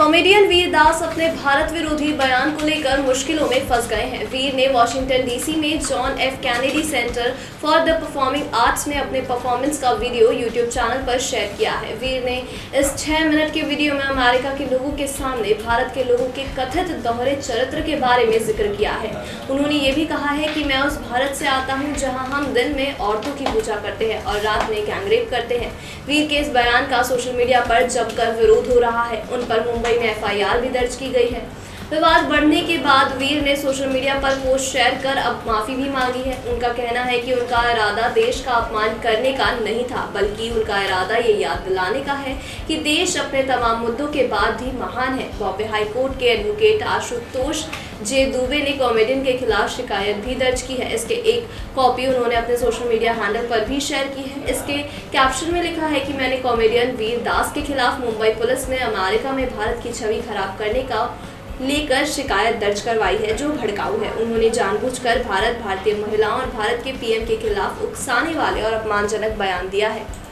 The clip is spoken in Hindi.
कॉमेडियन वीर दास अपने भारत विरोधी बयान को लेकर मुश्किलों में फंस गए हैं। वीर ने वाशिंगटन डीसी में John F Kennedy center for the performing arts में अपने परफॉर्मेंस का वीडियो यूट्यूब चैनल पर शेयर किया है। वीर ने इस 6 मिनट के वीडियो में अमेरिका के लोगों के सामने भारत के लोगों के कथित दोहरे चरित्र के बारे में जिक्र किया है। उन्होंने ये भी कहा है कि मैं उस भारत से आता हूँ जहाँ हम दिन में औरतों की पूजा करते हैं और रात में गैंगरेप करते हैं। वीर के इस बयान का सोशल मीडिया पर जमकर विरोध हो रहा है। उन पर मुंबई में FIR भी दर्ज की गई है। विवाद बढ़ने के बाद वीर ने सोशल मीडिया पर पोस्ट शेयर कर अब माफी भी मांगी है। उनका कहना है कि उनका इरादा देश का अपमान करने का नहीं था, बल्कि उनका इरादा ये याद दिलाने का है कि देश अपने तमाम मुद्दों के बाद भी महान है। बॉम्बे हाई कोर्ट के एडवोकेट आशुतोष जे दुबे ने कॉमेडियन के खिलाफ शिकायत भी दर्ज की है। इसके एक कॉपी उन्होंने अपने सोशल मीडिया हैंडल पर भी शेयर की है। इसके कैप्शन में लिखा है कि मैंने कॉमेडियन वीर दास के खिलाफ मुंबई पुलिस में अमेरिका में भारत की छवि खराब करने का लेकर शिकायत दर्ज करवाई है, जो भड़काऊ है। उन्होंने जानबूझकर भारत, भारतीय महिलाओं और भारत के PM के खिलाफ उकसाने वाले और अपमानजनक बयान दिया है।